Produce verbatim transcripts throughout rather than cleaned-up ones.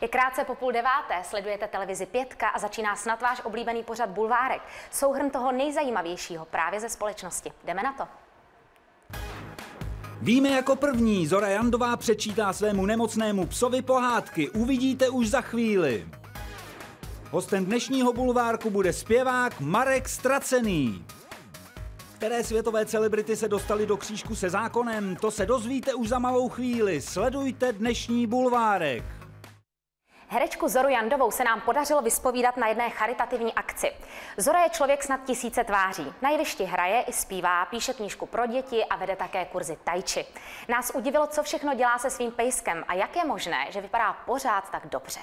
Je krátce po půl deváté, sledujete televizi Pětka a začíná snad váš oblíbený pořad Bulvárek. Souhrn toho nejzajímavějšího právě ze společnosti. Jdeme na to. Víme jako první, Zora Jandová přečítá svému nemocnému psovi pohádky. Uvidíte už za chvíli. Hostem dnešního bulvárku bude zpěvák Marek Ztracený. Které světové celebrity se dostaly do křížku se zákonem, to se dozvíte už za malou chvíli. Sledujte dnešní bulvárek. Herečku Zoru Jandovou se nám podařilo vyspovídat na jedné charitativní akci. Zora je člověk snad tisíce tváří. Na jevišti hraje i zpívá, píše knížku pro děti a vede také kurzy tai chi. Nás udivilo, co všechno dělá se svým pejskem a jak je možné, že vypadá pořád tak dobře.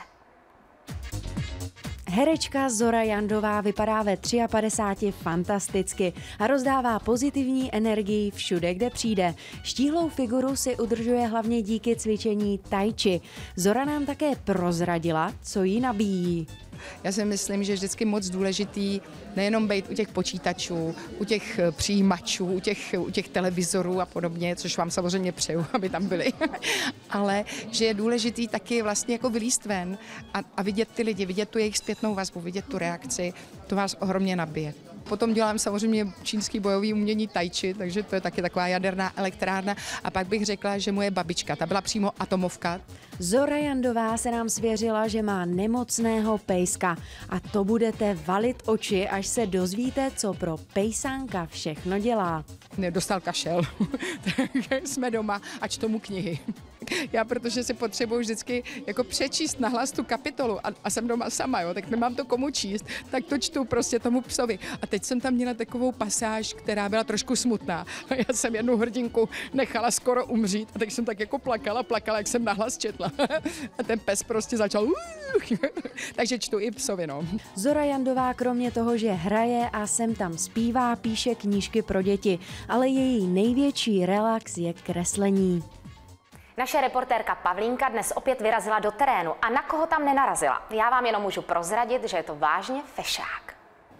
Herečka Zora Jandová vypadá ve padesátě tři fantasticky a rozdává pozitivní energii všude, kde přijde. Štíhlou figuru si udržuje hlavně díky cvičení tai chi. Zora nám také prozradila, co jí nabíjí. Já si myslím, že je vždycky moc důležitý nejenom být u těch počítačů, u těch přijímačů, u těch, u těch televizorů a podobně, což vám samozřejmě přeju, aby tam byli, ale že je důležitý taky vlastně jako vylízt ven a, a vidět ty lidi, vidět tu jejich zpětnou vazbu, vidět tu reakci, to vás ohromně nabije. Potom dělám samozřejmě čínský bojový umění tai chi, takže to je taky taková jaderná elektrárna. A pak bych řekla, že moje babička, ta byla přímo atomovka. Zora Jandová se nám svěřila, že má nemocného pejska. A to budete valit oči, až se dozvíte, co pro pejsánka všechno dělá. Nedostal kašel, takže jsme doma a čtu mu knihy. Já, protože si potřebuji vždycky jako přečíst nahlas tu kapitolu a, a jsem doma sama, jo, tak nemám to komu číst, tak to čtu prostě tomu psovi. A teď jsem tam měla takovou pasáž, která byla trošku smutná. Já jsem jednu hrdinku nechala skoro umřít a tak jsem tak jako plakala, plakala, jak jsem nahlas četla. A ten pes prostě začal takže čtu i psovi, no. Zora Jandová kromě toho, že hraje a sem tam zpívá, píše knížky pro děti, ale její největší relax je kreslení. Naše reportérka Pavlínka dnes opět vyrazila do terénu a na koho tam nenarazila. Já vám jenom můžu prozradit, že je to vážně fešák.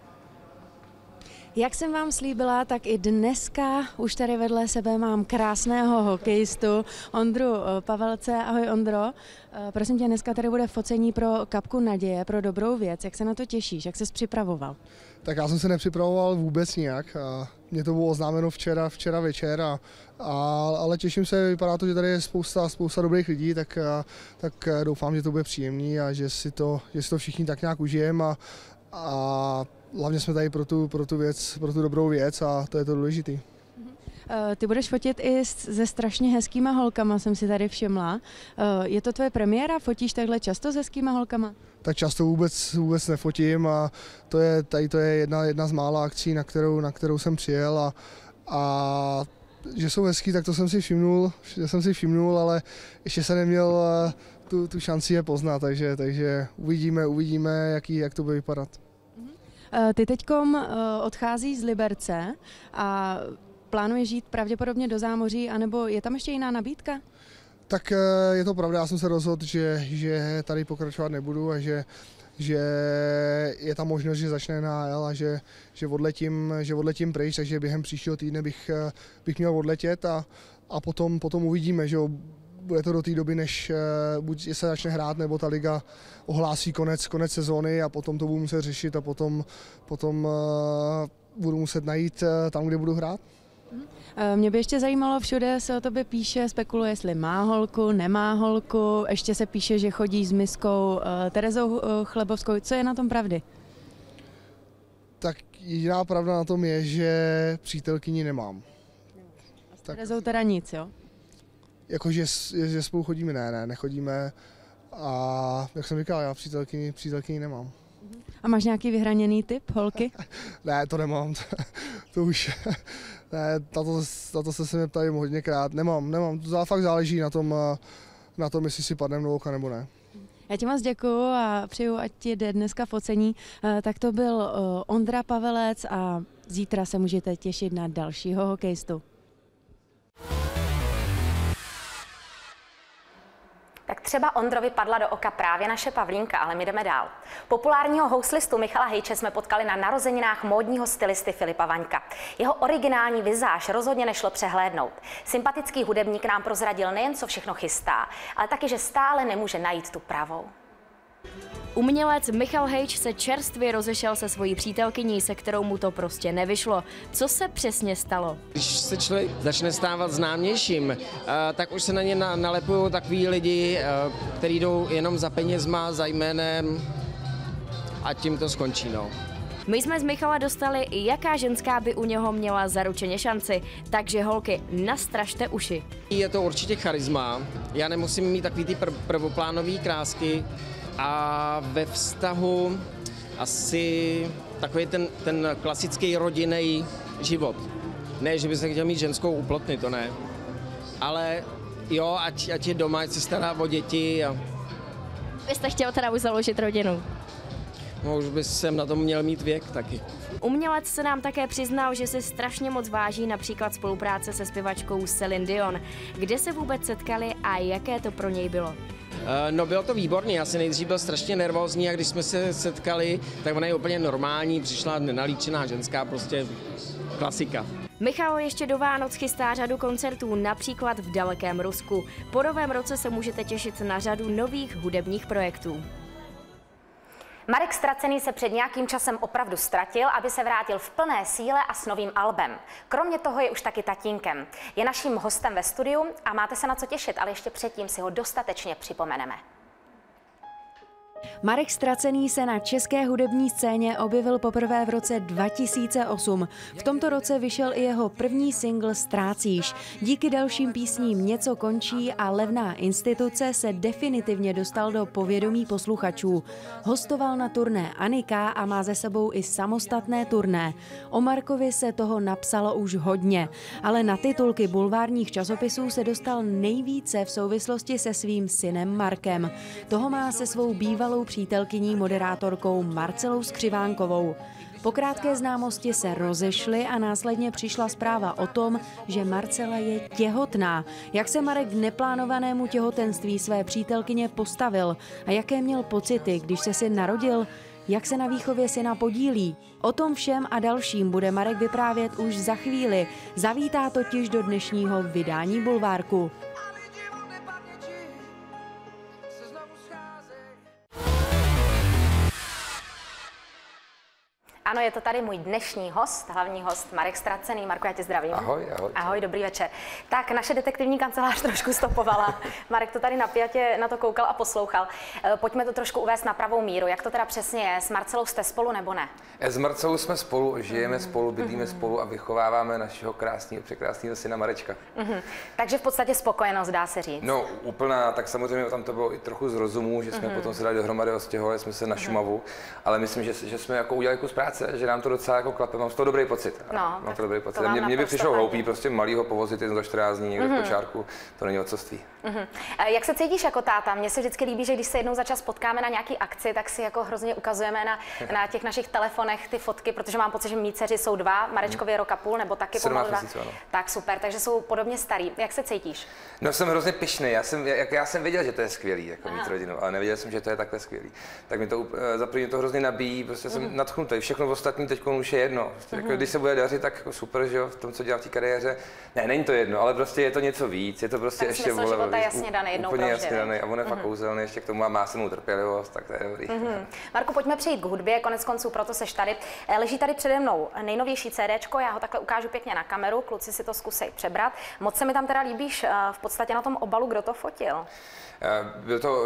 Jak jsem vám slíbila, tak i dneska už tady vedle sebe mám krásného hokejistu Ondru Pavelce. Ahoj Ondro, prosím tě, dneska tady bude focení pro Kapku naděje, pro dobrou věc. Jak se na to těšíš, jak ses připravoval? Tak já jsem se nepřipravoval vůbec nijak. Mně to bylo oznámeno včera, včera večer, a, a, ale těším se, vypadá to, že tady je spousta, spousta dobrých lidí, tak, a, tak doufám, že to bude příjemný a že si to, že si to všichni tak nějak užijeme a, a hlavně jsme tady pro tu, pro tu věc, pro tu dobrou věc a to je to důležité. Ty budeš fotit i se strašně hezkýma holkama, jsem si tady všimla. Je to tvoje premiéra? Fotíš takhle často s hezkýma holkama? Tak často vůbec, vůbec nefotím a to je, tady to je jedna, jedna z mála akcí, na kterou, na kterou jsem přijel a, a že jsou hezký, tak to jsem si všimnul, že jsem si všimnul, ale ještě jsem neměl tu, tu šanci je poznat, takže, takže uvidíme, uvidíme, jaký, jak to bude vypadat. Ty teďkom odcházíš z Liberce a plánuješ jít pravděpodobně do zámoří, anebo je tam ještě jiná nabídka? Tak je to pravda, já jsem se rozhodl, že, že tady pokračovat nebudu a že, že je tam možnost, že začne N H L a že, že, odletím, že odletím pryč, takže během příštího týdne bych, bych měl odletět a, a potom, potom uvidíme, že bude to do té doby, než buď se začne hrát, nebo ta liga ohlásí konec, konec sezóny a potom to budu muset řešit a potom, potom budu muset najít tam, kde budu hrát. Mě by ještě zajímalo, všude se o tobě píše, spekuluje, jestli má holku, nemá holku, ještě se píše, že chodí s miskou uh, Terezou uh, Chlebovskou. Co je na tom pravdy? Tak jediná pravda na tom je, že přítelkyni nemám. A s Terezou teda nic, jo? Jakože že spolu chodíme, ne, ne, nechodíme a jak jsem říkal, já přítelkyni, přítelkyni nemám. A máš nějaký vyhraněný typ holky? Ne, to nemám, to, to už, ne, na to, na to se mě ptali hodněkrát, nemám, nemám, to fakt záleží na tom, na tom, jestli si padneme do oka nebo ne. Já ti moc děkuju a přeju, ať ti jde dneska focení. Tak to byl Ondra Pavelec a zítra se můžete těšit na dalšího hokejistu. Tak třeba Ondrovi padla do oka právě naše Pavlínka, ale my jdeme dál. Populárního houslistu Michala Hejče jsme potkali na narozeninách módního stylisty Filipa Vaňka. Jeho originální vizáž rozhodně nešlo přehlédnout. Sympatický hudebník nám prozradil nejen, co všechno chystá, ale taky, že stále nemůže najít tu pravou. Umělec Michal Hejč se čerstvě rozešel se svojí přítelkyní, se kterou mu to prostě nevyšlo. Co se přesně stalo? Když se člověk začne stávat známějším, tak už se na ně nalepují takový lidi, kteří jdou jenom za penězma, za jménem a tím to skončí. No. My jsme z Michala dostali, jaká ženská by u něho měla zaručeně šanci, takže holky, nastražte uši. Je to určitě charisma, já nemusím mít takový ty pr- prvoplánový krásky a ve vztahu asi takový ten, ten klasický rodinný život. Ne, že by se chtěl mít ženskou uplotny, to ne. Ale jo, ať, ať je doma, ať se stará o děti. A... Vy jste chtěl teda už založit rodinu? No, už by jsem na tom měl mít věk taky. Umělec se nám také přiznal, že si strašně moc váží například spolupráce se zpěvačkou Celine Dion. Kde se vůbec setkali a jaké to pro něj bylo? No, bylo to výborné, já jsem nejdřív byl strašně nervózní a když jsme se setkali, tak ona je úplně normální, přišla nenalíčená ženská, prostě klasika. Michal ještě do Vánoc chystá řadu koncertů, například v dalekém Rusku. Po novém roce se můžete těšit na řadu nových hudebních projektů. Marek Ztracený se před nějakým časem opravdu ztratil, aby se vrátil v plné síle a s novým albem. Kromě toho je už taky tatínkem. Je naším hostem ve studiu a máte se na co těšit, ale ještě předtím si ho dostatečně připomeneme. Marek Ztracený se na české hudební scéně objevil poprvé v roce dva tisíce osm. V tomto roce vyšel i jeho první singl Ztrácíš. Díky dalším písním Něco končí a Levná instituce se definitivně dostal do povědomí posluchačů. Hostoval na turné Anika a má za sebou i samostatné turné. O Markovi se toho napsalo už hodně, ale na titulky bulvárních časopisů se dostal nejvíce v souvislosti se svým synem Markem. Toho má se svou bývalou přítelkyní moderátorkou Marcelou Skřivánkovou. Po krátké známosti se rozešli a následně přišla zpráva o tom, že Marcela je těhotná. Jak se Marek k neplánovanému těhotenství své přítelkyně postavil a jaké měl pocity, když se syn narodil? Jak se na výchově syna podílí? O tom všem a dalším bude Marek vyprávět už za chvíli. Zavítá totiž do dnešního vydání Bulvárku. Ano, je to tady můj dnešní host, hlavní host Marek Ztracený. Marku, já tě zdravím. Ahoj, ahoj. Ahoj, dobrý večer. Tak, naše detektivní kancelář trošku stopovala. Marek to tady napjatě na to koukal a poslouchal. Pojďme to trošku uvést na pravou míru. Jak to teda přesně je? S Marcelou jste spolu nebo ne? S Marcelou jsme spolu, žijeme spolu, bydlíme mm-hmm. spolu a vychováváme našeho krásného, překrásného syna Marečka. Mm-hmm. Takže v podstatě spokojenost, dá se říct. No, úplná, tak samozřejmě tam to bylo i trochu z rozumu, že jsme mm-hmm. potom se dali dohromady, odstěhovali jsme se na Šumavu, mm-hmm. ale myslím, že, že jsme jako udělali kus práce, že nám to docela jako klape, mám z toho dobrý pocit. No, mám to dobrý pocit. Mě, mě by přišlo hloupý prostě malýho povozit jen za čtrnáct dní někde mm-hmm. v kočárku, to není ocoství. Mm-hmm. Jak se cítíš jako táta? Mně se vždycky líbí, že když se jednou za čas potkáme na nějaký akci, tak si jako hrozně ukazujeme na, na těch našich telefonech ty fotky, protože mám pocit, že mý dceři jsou dva, Marečkovi je rok a půl, nebo taky pomalu dva. Tak super, takže jsou podobně starý. Jak se cítíš? No, jsem hrozně pyšný. Já jsem, jak, já jsem věděl, že to je skvělý, jako mít rodinu, ale nevěděl jsem, že to je takhle skvělý. Tak mi to za první to hrozně nabíjí, prostě mm-hmm. jsem nadchnutý. Všechno ostatní teď už je jedno. Prostě mm-hmm. jako, když se bude dařit, tak jako super, že jo, v tom, co dělám v té kariéře. Ne, není to jedno, ale prostě je to něco víc, je to prostě tak ještě vole, života je jasně daný, jednou úplně provždy, jasně daný a on je mm-hmm. fakt kouzelný, ještě k tomu má silnou trpělivost, tak to je dobrý. Mm-hmm. Marku, pojďme přejít k hudbě, konec konců proto seš tady. Leží tady přede mnou nejnovější CDčko, já ho takhle ukážu pěkně na kameru, kluci si to zkusej přebrat. Moc se mi tam teda líbíš v podstatě na tom obalu, kdo to fotil? Byl to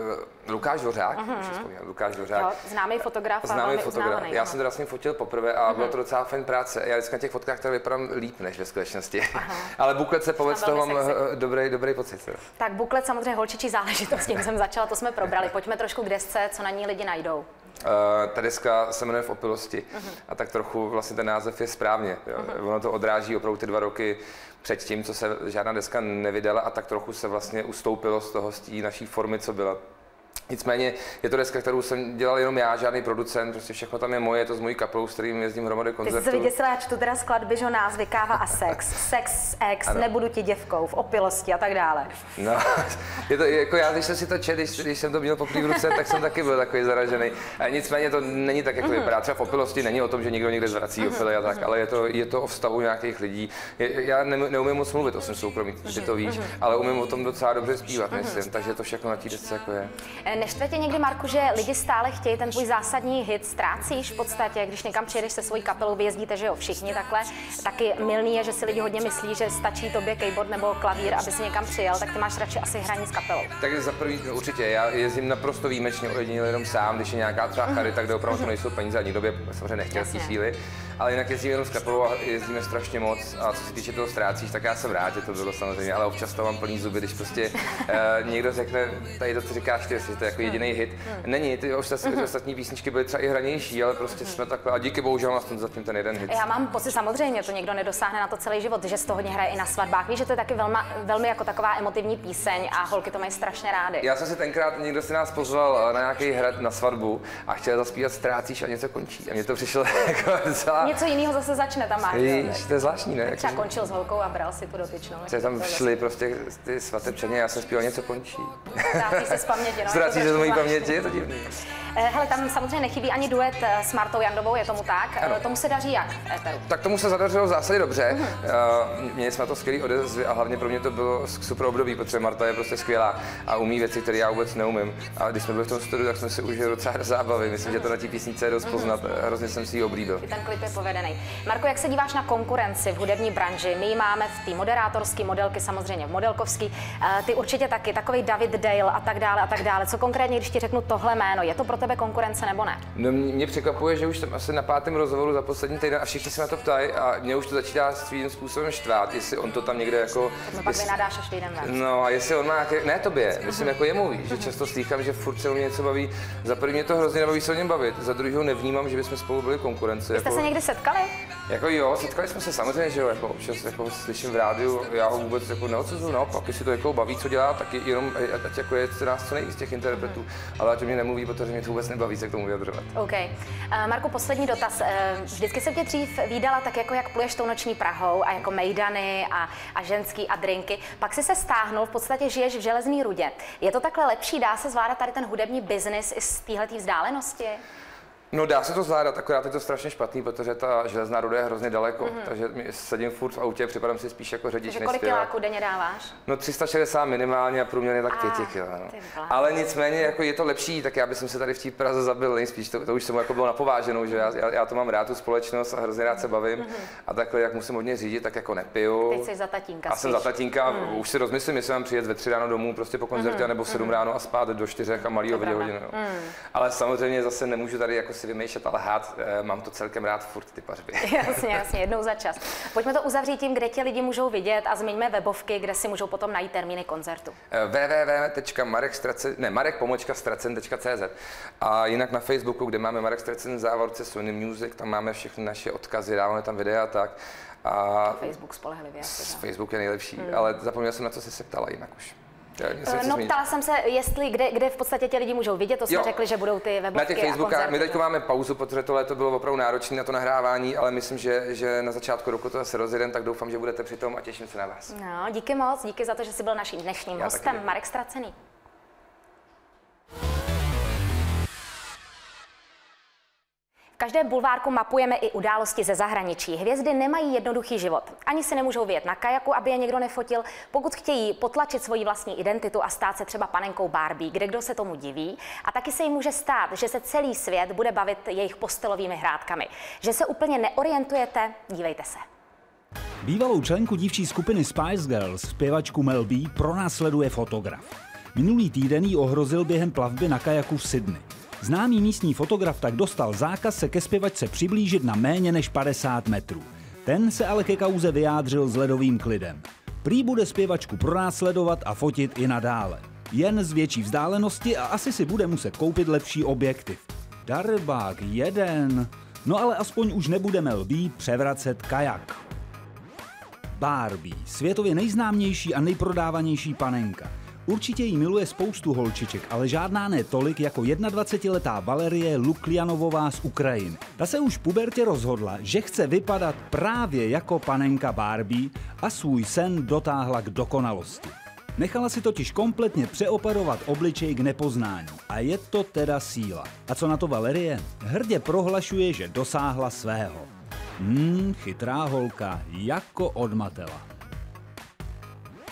Lukáš Dvořák, mm-hmm. Lukáš Dvořák. Jo, známý fotograf a velmi uznávaný. Já jsem teda s ním fotil poprvé a mm-hmm. bylo to docela fajn práce. Já vždycky na těch fotkách tady vypadám líp než ve skutečnosti. Ale buklet se povedl, z toho mám dobrý, dobrý pocit. Tak buklet samozřejmě holčičí záležitost, tím jsem začala, to jsme probrali. Pojďme trošku k desce, co na ní lidi najdou. Uh, ta deska se jmenuje V opilosti uh-huh. a tak trochu vlastně ten název je správně. Jo. Uh-huh. Ono to odráží opravdu ty dva roky před tím, co se žádná deska nevydala a tak trochu se vlastně ustoupilo z toho, z té naší formy, co byla. Nicméně je to deska, kterou jsem dělal jenom já, žádný producent, prostě všechno tam je moje, je to z mojí kapelou, s kterým jezdím hromady koncertů. Ty jsi se vyděsila, já čtu teda skladby, že názvy Káva a sex, sex, ex, ano. Nebudu ti děvkou, V opilosti a tak dále. No, je to jako já, když jsem si to četl, když, když jsem to měl poprvé v ruce, tak jsem taky byl takový zaražený. A nicméně to není tak, jak to vypadá. Třeba V opilosti není o tom, že někdo někde zvrací opily a tak, ale je to, je to o vztahu nějakých lidí. Je, já ne, neumím moc mluvit o svém soukromí, že to víš, ale umím o tom docela dobře zpívat, myslím, takže to všechno na té desce jako je. Neštve tě někdy, Marku, že lidi stále chtějí ten tvůj zásadní hit, ztrácíš v podstatě, když někam přijedeš se svojí kapelou, vyjezdíte, že jo, všichni takhle. Taky milný je, že si lidi hodně myslí, že stačí tobě keyboard nebo klavír, aby si někam přijel, tak ty máš radši asi hraní s kapelou. Tak za první, no, určitě, já jezdím naprosto výjimečně, ojediněle jenom sám, když je nějaká třeba charita, kde opravdu to nejsou peníze a nikdo by samozřejmě nechtěl v té chvíli. Ale jinak jezdíme jenom s kapelou a jezdíme strašně moc. A co se týče toho ztrácíš, tak já jsem rád, že to bylo samozřejmě, ale občas to mám plný zuby, když prostě uh, někdo řekne, tady to, co říkáš ty, jestli to je jako jediný hit. Není, ty ostatní písničky byly třeba i hranější, ale prostě jsme takhle a díky bohužel aspoň zatím ten jeden hit. Já mám pocit, samozřejmě, to někdo nedosáhne na to celý život, že se to hodně hraje i na svatbách. Víš, že to je taky velmi, velmi jako taková emotivní píseň a holky to mají strašně rády. Já jsem si tenkrát, někdo si nás pozval na nějaký hrad na svatbu a chtěl zaspívat Ztrácíš a něco končí. A mně to přišlo jako docela... Něco jiného zase začne tam máš. Víš, to je zvláštní, ne? Třeba končil s holkou a bral si tu dotyčnou. Že tam šli prostě ty svatebčaně, já jsem zpíval něco končí. Ztrácí se z paměti, no. Ztrácí se z mojí paměti, je to divný. Hele, tam samozřejmě nechybí ani duet s Martou Jandovou, je tomu tak? Ano. Tomu se daří jak v éteru? Tak tomu se zadařilo v zásadě dobře. Uh-huh. Měli jsme to skvělý odezvy a hlavně pro mě to bylo super období, protože Marta je prostě skvělá a umí věci, které já vůbec neumím. A když jsme byli v tom studiu, tak jsme si užili docela zábavy. Myslím, že to na té písnice je dost poznat. Uh-huh. Hrozně jsem si ji oblíbil. I ten klip je povedený. Marko, jak se díváš na konkurenci v hudební branži? My ji máme v té moderátorské, modelky samozřejmě v modelkovský. Ty určitě taky, takový David Dale a tak dále a tak dále. Co konkrétně, když ti řeknu tohle jméno, je to pro tebe konkurence nebo ne? No, mě překvapuje, že už jsem asi na pátém rozhovoru za poslední týden a všichni se na to ptají a mě už to začíná svým způsobem štvát, jestli on to tam někde jako... No pak vynadáš až týden ven. No a jestli on má nějaké... Ne tobě, myslím jako jemu, že často slýchám, že furt se o mě něco baví. Za první mě to hrozně nebaví se o něm bavit, za druhého nevnímám, že bychom spolu byli konkurenci. Jste jako... se někdy setkali? Jako jo, setkali jsme se samozřejmě, že jo, jako občas jako slyším v rádiu, já ho vůbec jako neodsuzuju, naopak, jestli to jako baví, co dělá, tak je jenom, ať jako je nás co nejvíc z těch interpretů, mm. ale ať o mě nemluví, protože mě to vůbec nebaví se k tomu vyjadřovat. OK. Uh, Marku, poslední dotaz. Uh, vždycky jsem tě dřív vídala tak, jako jak pluješ tou noční Prahou a jako mejdany a, a ženský a drinky. Pak si se stáhnul, v podstatě žiješ v Železný Rudě. Je to takhle lepší? Dá se zvládat tady ten hudební biznis i z téhletý vzdálenosti? No dá se to zvládat, akorát je to strašně špatný, protože ta Železná Ruda je hrozně daleko, mm-hmm. takže sedím furt v autě, připadám si spíš jako řidič. Takže kolik kiláků denně dáváš? No tři sta šedesát minimálně a průměrně tak pět kilo. No. Ale nicméně jako je to lepší, tak já bych se tady v té Praze zabil nejspíš, to, to už jsem jako bylo napováženou, že já, já, já to mám rád, tu společnost a hrozně rád se bavím mm-hmm. a takhle jak musím hodně řídit, tak jako nepiju. Teď jsi za tatínka. A jsem za tatínka, mm. už si rozmyslím, jestli mám přijet ve tři ráno domů prostě po koncertě, mm-hmm. nebo v sedm mm-hmm. ráno a spát do čtyřech a malýho dvě hodiny. No. Mm. Ale samozřejmě zase nemůžu tady jako si vymýšlet, ale mám to celkem rád furt ty pařby. Jasně, jasně, jednou za čas. Pojďme to uzavřít tím, kde tě lidi můžou vidět a zmiňme webovky, kde si můžou potom najít termíny koncertu. w w w tečka marek stracen tečka c z a jinak na Facebooku, kde máme Marek Stracen v závorce Sony Music, tam máme všechny naše odkazy, dáváme tam videa a tak. A Facebook spolehlivě. Facebook je nejlepší, hmm. ale zapomněl jsem, na co jsi se ptala jinak už. No, ptala jsem se, jestli kde, kde v podstatě tě lidi můžou vidět, to jsme jo. řekli, že budou ty webovky. Na těch Facebookách, my teď máme pauzu, protože tohle to bylo opravdu náročné na to nahrávání, ale myslím, že, že na začátku roku to se rozjedem, tak doufám, že budete při tom a těším se na vás. No, díky moc, díky za to, že jsi byl naším dnešním Já hostem, Marek Stracený. V každém bulvárku mapujeme i události ze zahraničí. Hvězdy nemají jednoduchý život. Ani si nemůžou vyjet na kajaku, aby je někdo nefotil. Pokud chtějí potlačit svoji vlastní identitu a stát se třeba panenkou Barbie, kde kdo se tomu diví. A taky se jim může stát, že se celý svět bude bavit jejich postelovými hrádkami. Že se úplně neorientujete, dívejte se. Bývalou členku dívčí skupiny Spice Girls, zpěvačku Mel B, pronásleduje fotograf. Minulý týden jí ohrozil během plavby na kajaku v Sydney. Známý místní fotograf tak dostal zákaz se ke zpěvačce přiblížit na méně než padesát metrů. Ten se ale ke kauze vyjádřil s ledovým klidem. Prý bude zpěvačku pronásledovat a fotit i nadále. Jen z větší vzdálenosti a asi si bude muset koupit lepší objektiv. Darbák jeden. No ale aspoň už nebude Mel B převracet kajak. Barbie, světově nejznámější a nejprodávanější panenka. Určitě jí miluje spoustu holčiček, ale žádná ne tolik jako dvacetiletá Valerie Lukjanovová z Ukrajiny. Ta se už v pubertě rozhodla, že chce vypadat právě jako panenka Barbie a svůj sen dotáhla k dokonalosti. Nechala si totiž kompletně přeoperovat obličej k nepoznání. A je to teda síla. A co na to Valerie? Hrdě prohlašuje, že dosáhla svého. Hmm, chytrá holka, jako odmatela.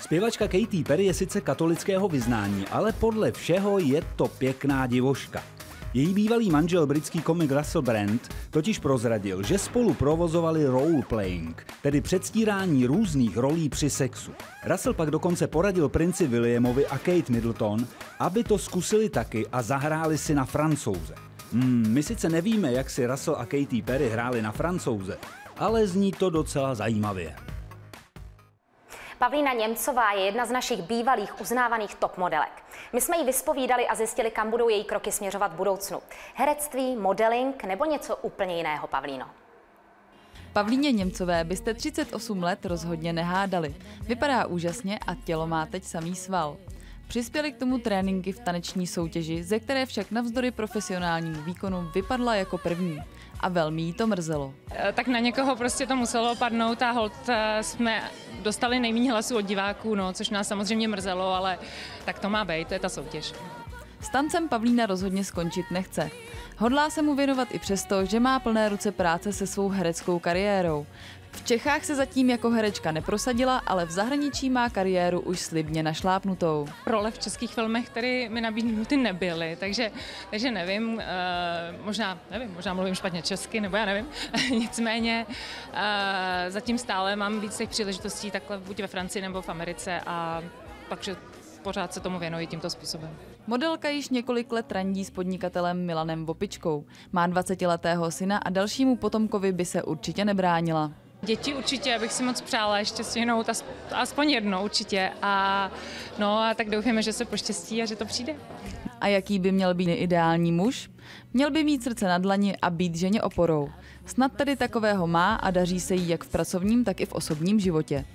Zpěvačka Katy Perry je sice katolického vyznání, ale podle všeho je to pěkná divoška. Její bývalý manžel, britský komik Russell Brand, totiž prozradil, že spolu provozovali roleplaying, tedy předstírání různých rolí při sexu. Russell pak dokonce poradil princi Williamovi a Kate Middleton, aby to zkusili taky a zahráli si na Francouze. Hmm, my sice nevíme, jak si Russell a Katy Perry hráli na Francouze, ale zní to docela zajímavě. Pavlína Němcová je jedna z našich bývalých uznávaných top modelek. My jsme jí vyspovídali a zjistili, kam budou její kroky směřovat v budoucnu. Herectví, modeling nebo něco úplně jiného, Pavlíno? Pavlíně Němcové byste třicet osm let rozhodně nehádali. Vypadá úžasně a tělo má teď samý sval. Přispěly k tomu tréninky v taneční soutěži, ze které však navzdory profesionálnímu výkonu vypadla jako první. A velmi jí to mrzelo. Tak na někoho prostě to muselo padnout a holt jsme dostali nejméně hlasů od diváků, no, což nás samozřejmě mrzelo, ale tak to má být, to je ta soutěž. S tancem Pavlína rozhodně skončit nechce. Hodlá se mu věnovat i přesto, že má plné ruce práce se svou hereckou kariérou. V Čechách se zatím jako herečka neprosadila, ale v zahraničí má kariéru už slibně našlápnutou. Role v českých filmech, které mi nabídnuty nebyly, takže, takže nevím, uh, možná, nevím, možná mluvím špatně česky, nebo já nevím. Nicméně uh, zatím stále mám víc těch příležitostí takhle buď ve Francii nebo v Americe a pak, že pořád se tomu věnuji tímto způsobem. Modelka již několik let randí s podnikatelem Milanem Vopičkou. Má dvacetiletého syna a dalšímu potomkovi by se určitě nebránila. Děti určitě, abych si moc přála ještě stihnout, aspoň jedno určitě. A, no a tak doufáme, že se poštěstí a že to přijde. A jaký by měl být ideální muž? Měl by mít srdce na dlani a být ženě oporou. Snad tedy takového má a daří se jí jak v pracovním, tak i v osobním životě.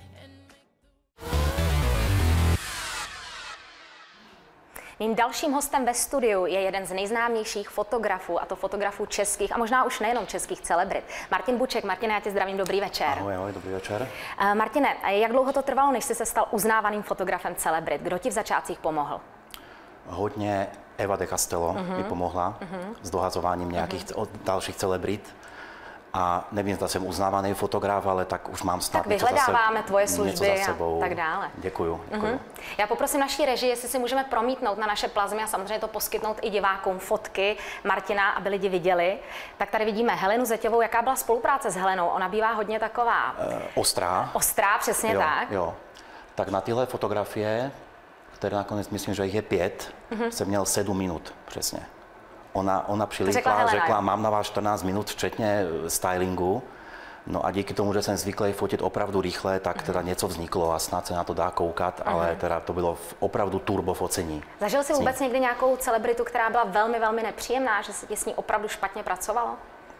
Mým dalším hostem ve studiu je jeden z nejznámějších fotografů, a to fotografů českých a možná už nejenom českých celebrit. Martin Buček. Martine, já tě zdravím, dobrý večer. Ahoj, ahoj, dobrý večer. Uh, Martine, jak dlouho to trvalo, než jsi se stal uznávaným fotografem celebrit? Kdo ti v začátcích pomohl? Hodně Eva de Castello uh-huh. mi pomohla uh-huh. s dohazováním nějakých uh-huh. dalších celebrit. A nevím, zda jsem uznávaný fotograf, ale tak už mám snad tak vyhledáváme něco tvoje služby za sebou. A tak dále. Děkuju, děkuju. Mm-hmm. Já poprosím naší režii, jestli si můžeme promítnout na naše plazmy a samozřejmě to poskytnout i divákům fotky Martina, aby lidi viděli. Tak tady vidíme Helenu Zeťovou. Jaká byla spolupráce s Helenou? Ona bývá hodně taková... Uh, ostrá. Ostrá, přesně jo, tak. Jo. Tak na tyhle fotografie, které nakonec myslím, že jich je pět, mm-hmm. jsem měl sedm minut přesně. Ona, ona přilíkla a řekla, mám na vás čtrnáct minut, včetně stylingu. No a díky tomu, že jsem zvyklý fotit opravdu rychle, tak teda něco vzniklo a snad se na to dá koukat, uh-huh. ale teda to bylo opravdu turbo focení. Zažil jsi vůbec někdy nějakou celebritu, která byla velmi, velmi nepříjemná, že se ti s ní opravdu špatně pracovalo?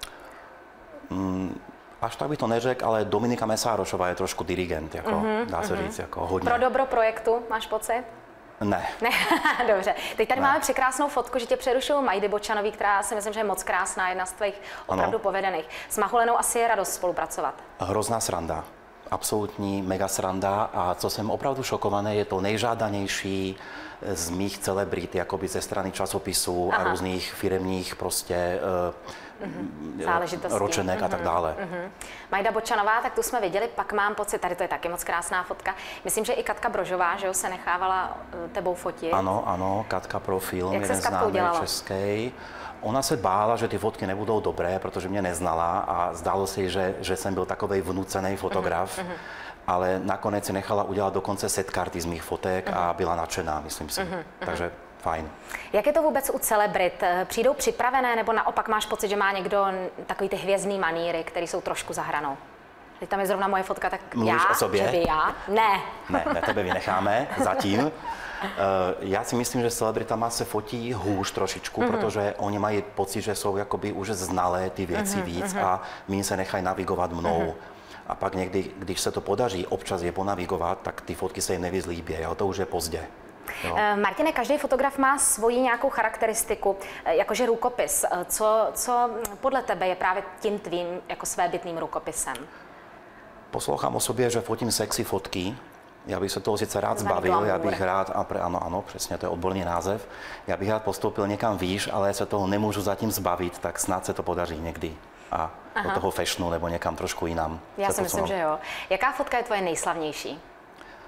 Mm, až tak bych to neřekl, ale Dominika Mesárošová je trošku dirigent, jako, uh-huh, dá se uh-huh. říct, jako hodně. Pro dobro projektu máš pocit? Ne. Ne, dobře. Teď tady ne. máme překrásnou fotku, že tě přerušuju Majdy Bočanový, která si myslím, že je moc krásná, jedna z tvých opravdu ano. povedených. S Machulenou asi je radost spolupracovat. Hrozná sranda. Absolutní mega sranda a co jsem opravdu šokovaný, je to nejžádanější z mých celebrit, jakoby ze strany časopisů Aha. a různých firemních prostě mm-hmm. ročenek mm-hmm. a tak dále. Mm-hmm. Majda Bočanová, tak tu jsme viděli, pak mám pocit, tady to je taky moc krásná fotka. Myslím, že i Katka Brožová, že jo, se nechávala tebou fotit. Ano, ano, Katka pro film, Jak jeden známý český. Ona se bála, že ty fotky nebudou dobré, protože mě neznala a zdálo se, že, že jsem byl takovej vnucený fotograf, mm-hmm. ale nakonec si nechala udělat dokonce set karty z mých fotek mm-hmm. a byla nadšená, myslím si. Mm-hmm. Takže fajn. Jak je to vůbec u celebrit? Přijdou připravené nebo naopak máš pocit, že má někdo takový ty hvězdný maníry, které jsou trošku za hranou? Teď tam je zrovna moje fotka, tak Mluvíš já, o sobě? že by já? Ne. Ne, ne, tebe vynecháme zatím. Uh, já si myslím, že s celebritama se fotí hůř trošičku, mm-hmm. protože oni mají pocit, že jsou jakoby už znalé ty věci mm-hmm, víc mm-hmm. a my se nechají navigovat mnou. Mm-hmm. A pak někdy, když se to podaří občas je ponavigovat, tak ty fotky se jim nevyzlíbí, jo, to už je pozdě. Jo. Martine, každý fotograf má svoji nějakou charakteristiku, jakože rukopis. Co, co podle tebe je právě tím tvým jako svébytným rukopisem? Poslouchám o sobě, že fotím sexy fotky. Já bych se toho sice rád zbavil, já bych rád, ano, ano, přesně, to je odborný název, já bych rád postoupil někam výš, ale se toho nemůžu zatím zbavit, tak snad se to podaří někdy. A Aha. do toho fashionu nebo někam trošku jinam. Já si myslím, že jo. Jaká fotka je tvoje nejslavnější?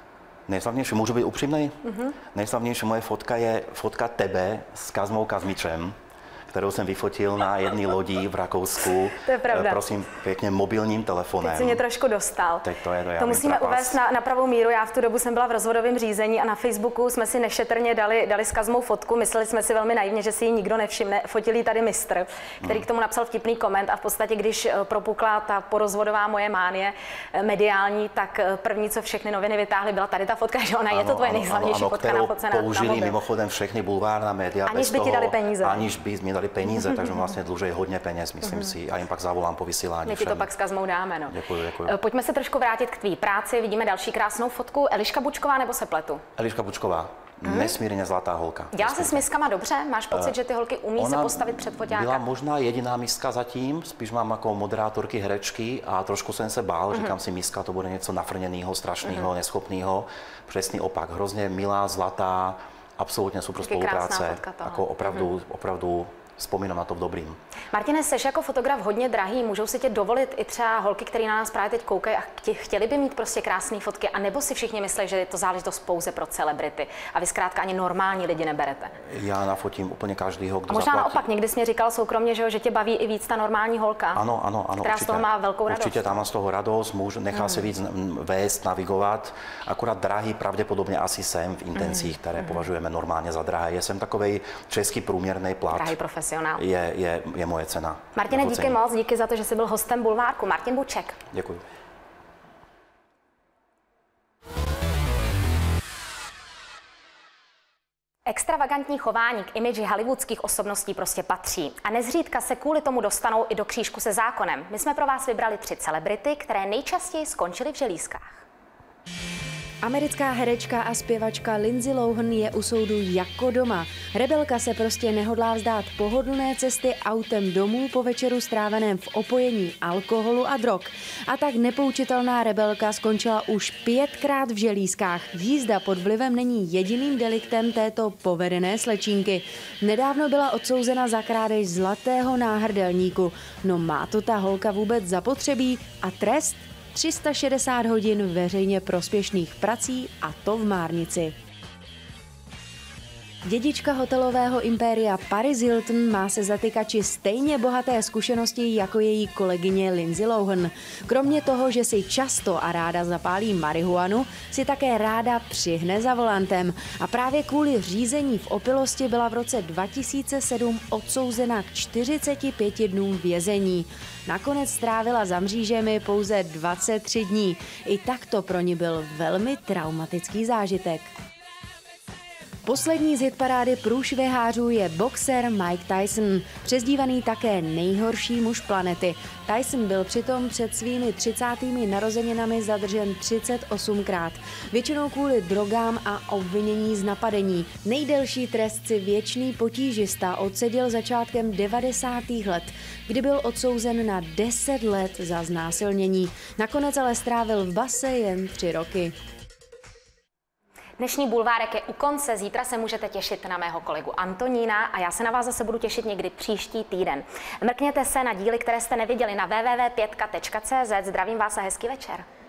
Nejslavnější, můžu být upřímnej? Mm-hmm. Nejslavnější moje fotka je fotka tebe s Kazmou Kazmičem, kterou jsem vyfotil na jedné lodi v Rakousku. To je pravda. Prosím, pěkně mobilním telefonem. Teď si mě trošku dostal. Teď to je, to, to musíme trapas. uvést na, na pravou míru. Já v tu dobu jsem byla v rozvodovém řízení a na Facebooku jsme si nešetrně dali, dali s Kazmou fotku. Mysleli jsme si velmi naivně, že si ji nikdo nevšimne. Fotil ji tady mistr, který hmm. k tomu napsal vtipný koment a v podstatě, když propukla ta porozvodová moje mánie mediální, tak první, co všechny noviny vytáhly, byla tady ta fotka, že ona ano, je to tvoje nejslavnější fotka na fotce na použili mobil. Mimochodem všechny bulvární média. Aniž by ti dali peníze. Aniž by mi dali peníze, takže vlastně dluží hodně peněz, myslím mm-hmm. si, a jim pak zavolám po vysílání. My ti to pak s Kazmou dáme, no. Děkuji, děkuji. Pojďme se trošku vrátit k tvý práci. Vidíme další krásnou fotku. Eliška Bučková nebo se pletu? Eliška Bučková, mm. nesmírně zlatá holka. Dělá se s miskama dobře? Máš pocit, uh, že ty holky umí se postavit před foťáka? Byla možná jediná miska zatím, spíš mám jako moderátorky, herečky a trošku jsem se bál, mm-hmm. říkám si, miska to bude něco nafrněného, strašného, mm-hmm. neschopného. Přesný opak, hrozně milá, zlatá, absolutně super spolupráce. Jako opravdu, mm-hmm. opravdu vzpomínám na to v dobrým. Martine, jsi jako fotograf hodně drahý, můžou si tě dovolit i třeba holky, které na nás právě teď koukají a chtěli by mít prostě krásné fotky, anebo si všichni myslí, že je to záležitost pouze pro celebrity a vy zkrátka ani normální lidi neberete? Já nafotím úplně každýho, kdo a možná zaplatí. naopak, někdy jsi mi říkal soukromně, že, jo, že tě baví i víc ta normální holka, ano, ano, ano, která určitě, z toho má velkou radost. Určitě tam má z toho radost, může, nechá hmm. se víc vést, navigovat, akorát drahý pravděpodobně asi jsem v intencích, hmm. které hmm. považujeme normálně za drahé. Jsem takovej český průměrný plat. Drahý profesionál. Je, je, je moje cena. Martine, díky moc, díky za to, že jsi byl hostem Bulvárku. Martin Buček. Děkuji. Extravagantní chování k imidži hollywoodských osobností prostě patří a nezřídka se kvůli tomu dostanou i do křížku se zákonem. My jsme pro vás vybrali tři celebrity, které nejčastěji skončily v želízkách. Americká herečka a zpěvačka Lindsay Lohan je u soudu jako doma. Rebelka se prostě nehodlá vzdát pohodlné cesty autem domů po večeru stráveném v opojení alkoholu a drog. A tak nepoučitelná rebelka skončila už pětkrát v želízkách. Jízda pod vlivem není jediným deliktem této povedené slečínky. Nedávno byla odsouzena za krádež zlatého náhrdelníku. No má to ta holka vůbec zapotřebí a trest? tři sta šedesát hodin veřejně prospěšných prací a to v Márnici. Dědička hotelového impéria Paris Hilton má se zatykači stejně bohaté zkušenosti jako její kolegyně Lindsay Lohan. Kromě toho, že si často a ráda zapálí marihuanu, si také ráda přihne za volantem. A právě kvůli řízení v opilosti byla v roce dva tisíce sedm odsouzena k čtyřiceti pěti dnům vězení. Nakonec strávila za mřížemi pouze dvacet tři dní. I tak to pro ní byl velmi traumatický zážitek. Poslední z hitparády průšvihářů je boxer Mike Tyson, přezdívaný také nejhorší muž planety. Tyson byl přitom před svými třicátými narozeninami zadržen třicet osmkrát, většinou kvůli drogám a obvinění z napadení. Nejdelší trest si věčný potížista odseděl začátkem devadesátých let, kdy byl odsouzen na deset let za znásilnění. Nakonec ale strávil v base jen tři roky. Dnešní bulvárek je u konce, zítra se můžete těšit na mého kolegu Antonína a já se na vás zase budu těšit někdy příští týden. Mrkněte se na díly, které jste neviděli na w w w tečka pětka tečka cé zet. Zdravím vás a hezký večer.